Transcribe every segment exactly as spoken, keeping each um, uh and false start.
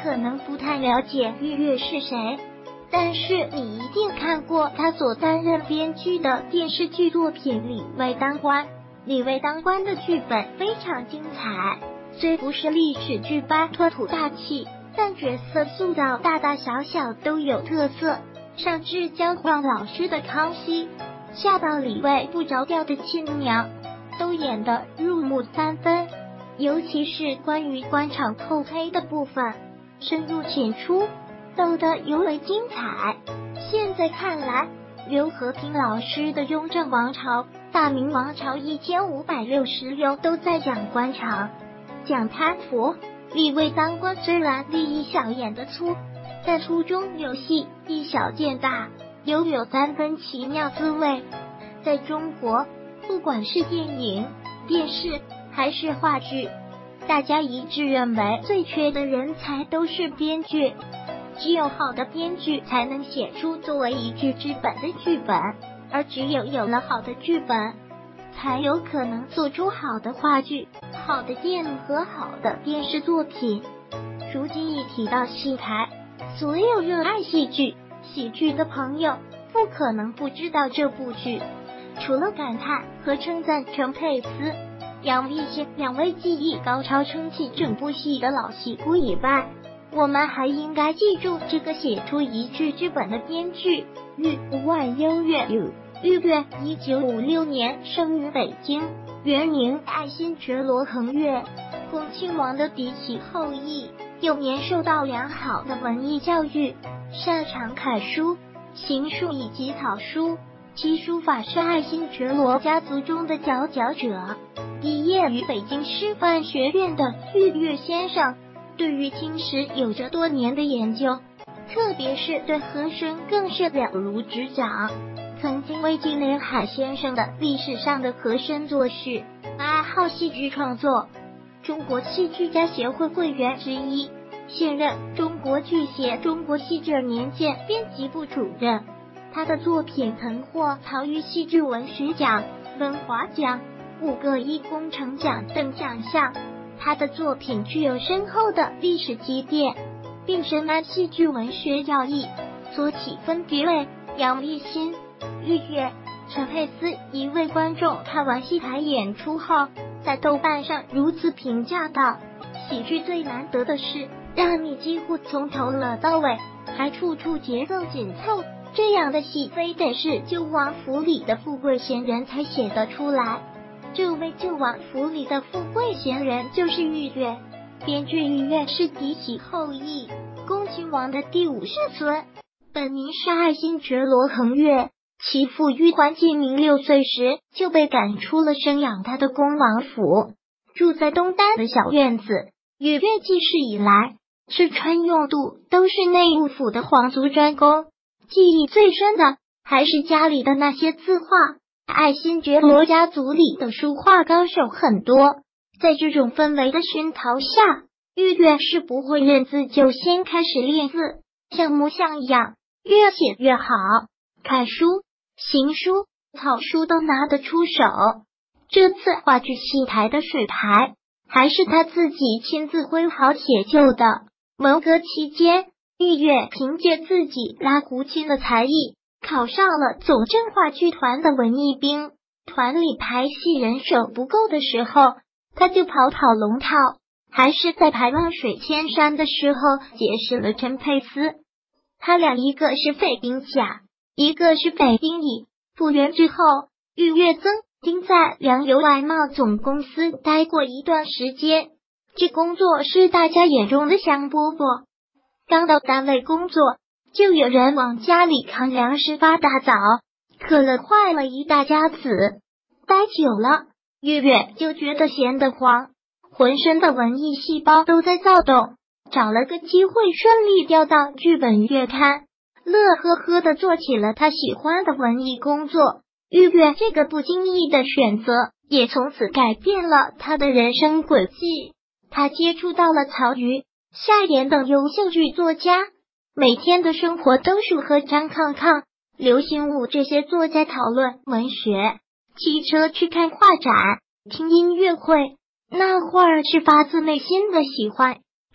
可能不太了解玉月是谁，但是你一定看过他所担任编剧的电视剧作品《李卫当官》。李卫当官的剧本非常精彩，虽不是历史剧般拖土大气，但角色塑造大大小小都有特色，上至教晃老师的康熙，下到李卫不着调的亲娘，都演得入木三分。尤其是关于官场厚黑的部分，深入浅出，斗得尤为精彩。现在看来，刘和平老师的《雍正王朝》《大明王朝一千五百六十六》都在讲官场，讲贪腐。李卫当官虽然利益小演得粗，但粗中有细，以小见大，犹有三分奇妙滋味。在中国，不管是电影、电视还是话剧，大家一致认为最缺的人才都是编剧。只有好的编剧才能写出作为一剧之本的剧本，而只有有了好的剧本，才有可能做出好的话剧、好的电影和好的电视作品。如今一提到戏台，所有热爱戏剧、喜剧的朋友不可能不知道这部剧。除了感叹和称赞陈佩斯、杨幂欣两位技艺高超、撑起整部戏的老戏骨以外，我们还应该记住这个写出一剧之本的编剧玉万优月。玉月一九五六年生于北京，原名爱新觉罗恒月，恭亲王的嫡系后裔。幼年受到良好的文艺教育，擅长楷书、行书以及草书，其书法是爱新觉罗家族中的佼佼者。毕业于北京师范学院的玉月先生，对于清史有着多年的研究，特别是对和声更是了如指掌。曾经为纪连海先生的历史上的和声作序，爱好戏剧创作，中国戏剧家协会会员之一，现任中国剧协中国戏剧年鉴编辑部主任。他的作品曾获曹禺戏剧文学奖、文华奖、五个一工程奖等奖项。他的作品具有深厚的历史积淀，并深谙戏剧文学要义，所起分别为杨幂欣、玉月、陈佩斯。一位观众看完戏台演出后，在豆瓣上如此评价道：喜剧最难得的是让你几乎从头乐到尾，还处处节奏紧凑，这样的戏非得是救王府里的富贵闲人才写得出来。这位救王府里的富贵闲人就是玉月。编剧玉月是嫡系后裔，恭亲王的第五世孙，本名是爱新觉罗恒月。其父玉环敬明六岁时就被赶出了生养他的恭王府，住在东单的小院子。玉月记事以来，吃穿用度都是内务府的皇族专供，记忆最深的还是家里的那些字画。爱新觉罗家族里的书画高手很多，在这种氛围的熏陶下，玉月是不会认字就先开始练字，像模像样，越写越好，楷书、行书、草书都拿得出手。这次话剧戏台的水牌还是他自己亲自挥毫写就的。文革期间，玉月凭借自己拉胡琴的才艺，考上了总政话剧团的文艺兵。团里排戏人手不够的时候，他就跑跑龙套。还是在排望水千山的时候结识了陈佩斯，他俩一个是废兵甲，一个是废兵乙。复员之后，玉月曾经在粮油外贸总公司待过一段时间，这工作是大家眼中的香饽饽。刚到单位工作，就有人往家里扛粮食发大早，渴了坏了一大家子。待久了，玉月就觉得闲得慌，浑身的文艺细胞都在躁动，找了个机会顺利调到剧本月刊，乐呵呵地做起了他喜欢的文艺工作。玉月这个不经意的选择，也从此改变了他的人生轨迹。他接触到了曹禺、夏言等优秀剧作家，每天的生活都是和张抗抗、刘心武这些作家讨论文学，骑车去看画展，听音乐会。那会儿是发自内心的喜欢，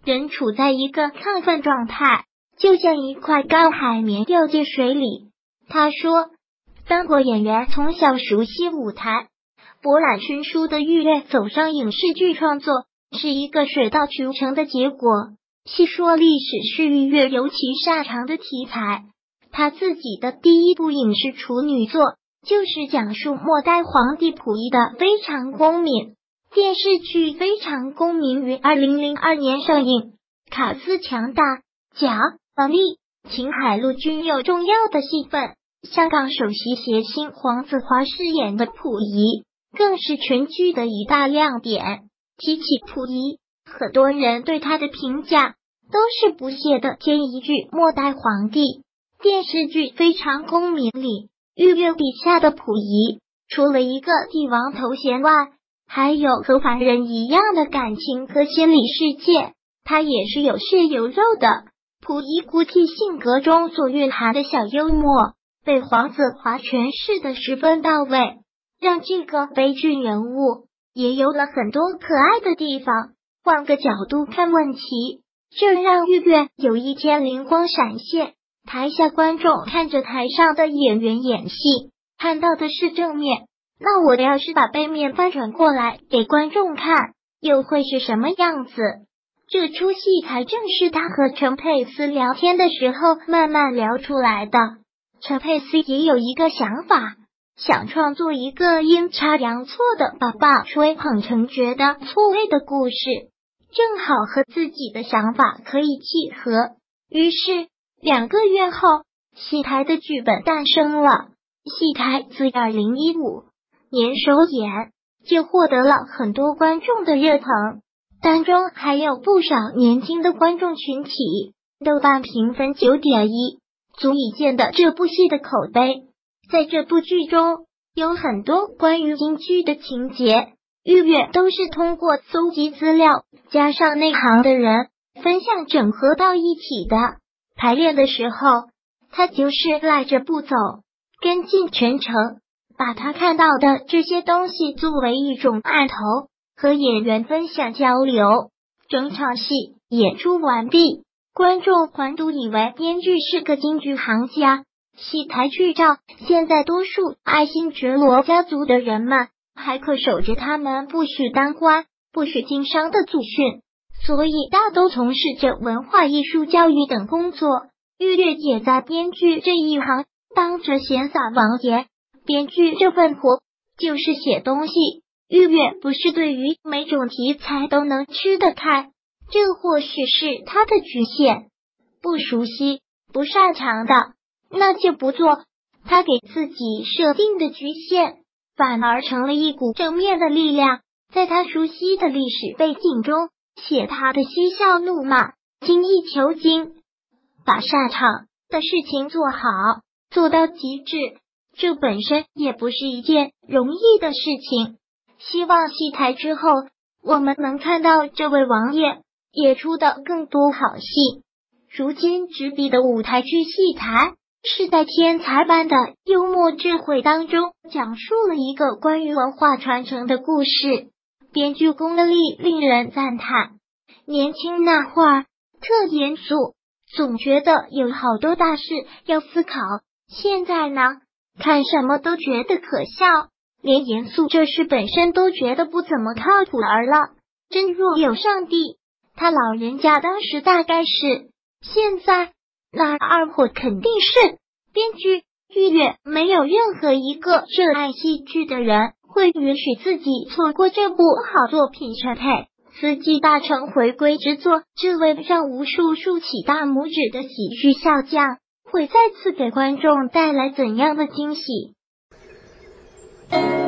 人处在一个亢奋状态，就像一块干海绵掉进水里。他说，当过演员，从小熟悉舞台，博览群书的玉月走上影视剧创作，是一个水到渠成的结果。戏说历史是玉月尤其擅长的题材，他自己的第一部影视处女作就是讲述末代皇帝溥仪的《非常公民》。电视剧《非常公民》于二零零二年上映，卡司强大，贾、王丽、秦海璐均有重要的戏份。香港首席谐星黄子华饰演的溥仪更是全剧的一大亮点。提起溥仪，很多人对他的评价都是不屑的添一句末代皇帝。电视剧《非常公民》里，玉月笔下的溥仪除了一个帝王头衔外，还有和凡人一样的感情和心理世界，他也是有血有肉的。溥仪孤僻性格中所蕴含的小幽默，被黄子华诠释的十分到位，让这个悲剧人物也有了很多可爱的地方。换个角度看问题，这让玉月有一天灵光闪现。台下观众看着台上的演员演戏，看到的是正面，那我要是把背面翻转过来给观众看，又会是什么样子？这出戏才正是他和陈佩斯聊天的时候慢慢聊出来的。陈佩斯也有一个想法，想创作一个阴差阳错的把爸吹捧成觉得错位的故事，正好和自己的想法可以契合。于是两个月后，戏台的剧本诞生了。戏台自二零一五年首演就获得了很多观众的热捧，当中还有不少年轻的观众群体。豆瓣评分 九点一， 足以见得这部戏的口碑。在这部剧中，有很多关于京剧的情节，玉月都是通过搜集资料加上内行的人分享整合到一起的。排练的时候，他就是赖着不走，跟进全程，把他看到的这些东西作为一种案头，和演员分享交流。整场戏演出完毕，观众还都以为编剧是个京剧行家。戏台剧照，现在多数爱新觉罗家族的人们还可守着他们不许当官、不许经商的祖训，所以大都从事着文化艺术教育等工作。玉月也在编剧这一行当着闲散王爷。编剧这份活就是写东西，玉月不是对于每种题材都能吃得开，这或许是他的局限。不熟悉、不擅长的，那就不做。他给自己设定的局限，反而成了一股正面的力量。在他熟悉的历史背景中，写他的嬉笑怒骂、精益求精，把擅长的事情做好，做到极致，这本身也不是一件容易的事情。希望戏台之后，我们能看到这位王爷也出的更多好戏。如今执笔的舞台剧戏台，是在天才般的幽默智慧当中，讲述了一个关于文化传承的故事。编剧功力令人赞叹，年轻那会儿特严肃，总觉得有好多大事要思考。现在呢，看什么都觉得可笑，连严肃这事本身都觉得不怎么靠谱儿了。真若有上帝，他老人家当时大概是，现在那二货肯定是。编剧玉月没有任何一个热爱戏剧的人会允许自己错过这部好作品。陈佩斯继大成回归之作，这位让无数竖起大拇指的喜剧笑匠会再次给观众带来怎样的惊喜？